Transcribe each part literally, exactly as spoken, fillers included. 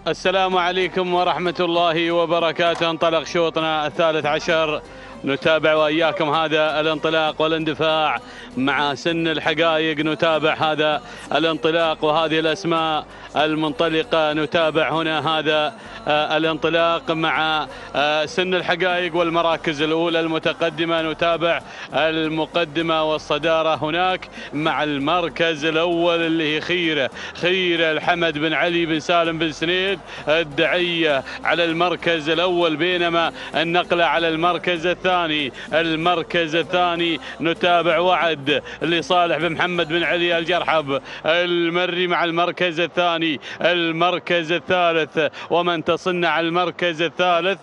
السلام عليكم ورحمة الله وبركاته. انطلق شوطنا الثالث عشر، نتابع وإياكم هذا الانطلاق والاندفاع مع سن الحقائق. نتابع هذا الانطلاق وهذه الأسماء المنطلقة. نتابع هنا هذا الانطلاق مع سن الحقائق والمراكز الأولى المتقدمة. نتابع المقدمة والصدارة هناك مع المركز الأول اللي هي خيرة خيرة الحمد بن علي بن سالم بن سنيد الدعية على المركز الأول، بينما النقلة على المركز الثاني. المركز الثاني نتابع وعد لصالح بن محمد بن علي الجرحب المري مع المركز الثاني. المركز الثالث ومن تصنع على المركز الثالث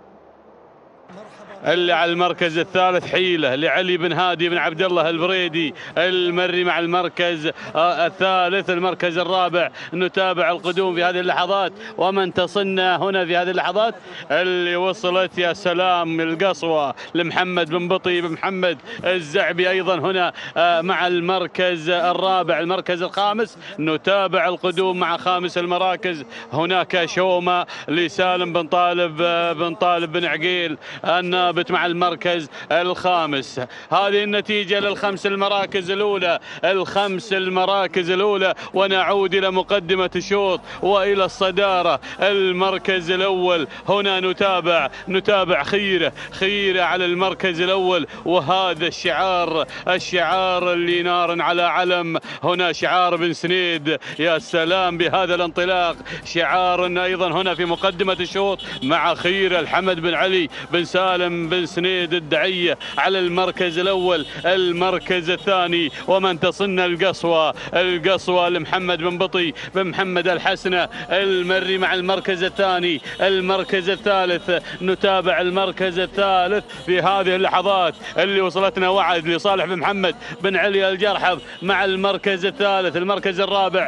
اللي على المركز الثالث حيلة لعلي بن هادي بن عبد الله البريدي المري مع المركز الثالث. المركز الرابع نتابع القدوم في هذه اللحظات ومن تصنع هنا في هذه اللحظات اللي وصلت يا سلام القصوى لمحمد بن بطي بن محمد الزعبي أيضا هنا مع المركز الرابع. المركز الخامس نتابع القدوم مع خامس المراكز. هناك شومة لسالم بن طالب بن طالب بن عقيل النابت مع المركز الخامس. هذه النتيجة للخمس المراكز الأولى الخمس المراكز الأولى ونعود إلى مقدمة الشوط وإلى الصدارة. المركز الأول هنا نتابع نتابع خيرة خيرة على المركز الأول، وهذا الشعار الشعار اللي نار على علم. هنا شعار بن سنيد، يا سلام بهذا الانطلاق. شعار أيضا هنا في مقدمة الشوط مع خيرة الحمد بن علي بن سالم بن سنيد الدعية على المركز الأول. المركز الثاني ومن تصنع القصوى القصوى لمحمد بن بطي بن محمد الحسنة المري مع المركز الثاني. المركز الثالث نتابع المركز الثالث في هذه اللحظات اللي وصلتنا وعد لصالح بن محمد بن علي الجرحب مع المركز الثالث. المركز الرابع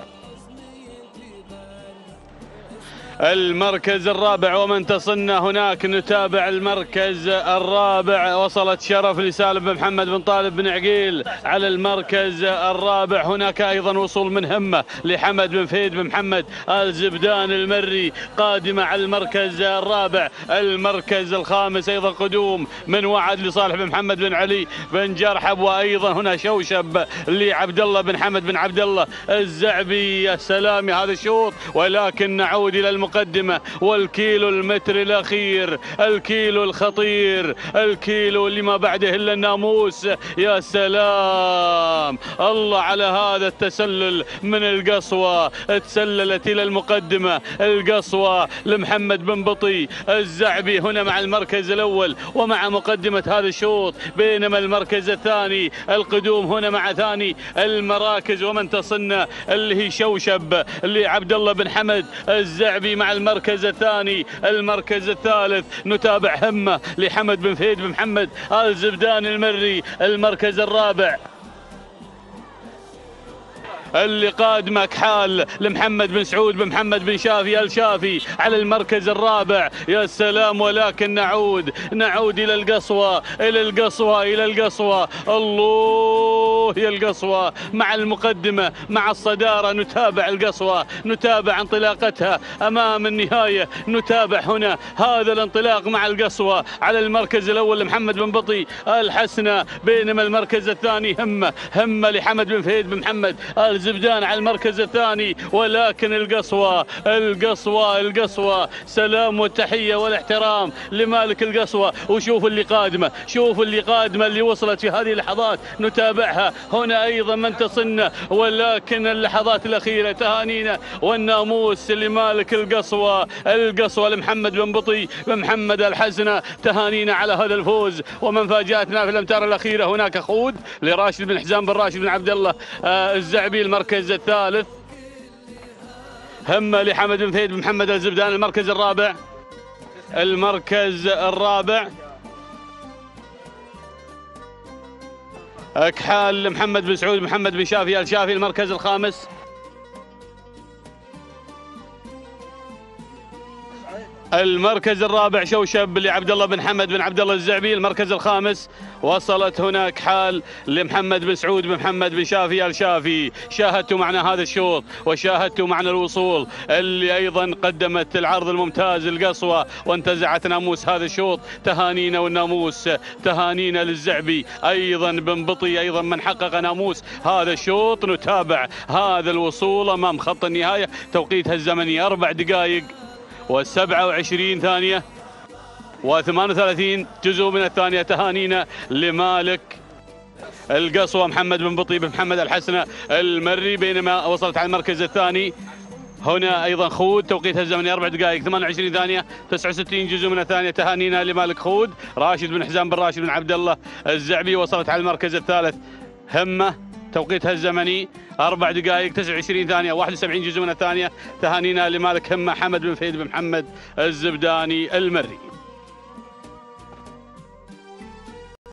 المركز الرابع ومن تصنع هناك نتابع المركز الرابع. وصلت شرف لسالم بن محمد بن طالب بن عقيل على المركز الرابع. هناك أيضا وصول من همة لحمد بن فهيد بن محمد الزبدان المري قادمة على المركز الرابع. المركز الخامس أيضا قدوم من وعد لصالح بن محمد بن علي بن جرحب، وأيضا هنا شوشب لعبد الله بن حمد بن عبد الله الزعبي. يا سلام هذا الشوط، ولكن نعود إلى المقدمة والكيلو المتر الأخير، الكيلو الخطير، الكيلو اللي ما بعده إلا الناموس. يا سلام الله على هذا التسلل من القصوى. تسللت إلى المقدمة القصوى لمحمد بن بطي الزعبي هنا مع المركز الأول ومع مقدمة هذا الشوط، بينما المركز الثاني القدوم هنا مع ثاني المراكز ومن تصنع اللي هي شوشب لعبد الله بن حمد الزعبي مع المركز الثاني. المركز الثالث نتابع همة لحمد بن فهيد بن محمد الزبدان المري. المركز الرابع اللي قادمك حال لمحمد بن سعود بن محمد بن شافي الشافي على المركز الرابع. يا سلام، ولكن نعود نعود إلى القصوى إلى القصوى إلى القصوى. الله يا القصوى مع المقدمة مع الصدارة. نتابع القصوى، نتابع انطلاقتها أمام النهاية. نتابع هنا هذا الانطلاق مع القصوى على المركز الأول لمحمد بن بطي الحسنة، بينما المركز الثاني همة همة لحمد بن فهيد بن محمد الزبدان على المركز الثاني. ولكن القصوى القصوى القصوى سلام والتحية والاحترام لمالك القصوى. وشوف اللي قادمة، شوف اللي قادمة اللي وصلت في هذه اللحظات. نتابعها هنا أيضا من تصنع، ولكن اللحظات الأخيرة تهانينا والناموس لمالك القصوى. القصوى لمحمد بن بطي بن محمد الحسنة، تهانينا على هذا الفوز. ومن فاجأتنا في الأمتار الأخيرة هناك خود لراشد بن حزام بن راشد بن عبد الله الزعبي المركز الثالث. همة لحمد بن فهيد بن محمد الزبدان المركز الرابع. المركز الرابع أكحال لمحمد بن سعود محمد بن شافي الشافي المركز الخامس. المركز الرابع شوشب لعبد الله بن حمد بن عبد الله الزعبي. المركز الخامس وصلت هناك حال لمحمد بن سعود بن محمد بن شافي الشافي. شاهدتوا معنا هذا الشوط وشاهدتوا معنا الوصول اللي ايضا قدمت العرض الممتاز القصوى وانتزعت ناموس هذا الشوط. تهانينا والناموس، تهانينا للزعبي ايضا بن بطي، ايضا من حقق ناموس هذا الشوط. نتابع هذا الوصول امام خط النهايه. توقيتها الزمني اربع دقائق وسبعة وعشرين ثانيه وثمان وثلاثين جزء من الثانيه. تهانينا لمالك القصوى محمد بن بطي بن محمد الحسنه المري. بينما وصلت على المركز الثاني هنا ايضا خود، توقيتها الزمني اربع دقائق ثمان وعشرين ثانيه تسعة وستين جزء من الثانيه. تهانينا لمالك خود. راشد بن حزام بن راشد بن عبد الله الزعبي وصلت على المركز الثالث همه، توقيتها الزمني أربع دقائق تسعة وعشرين ثانية واحد وسبعين جزء من الثانية. تهانينا لمالك همة حمد بن فهيد بن محمد الزبداني المري.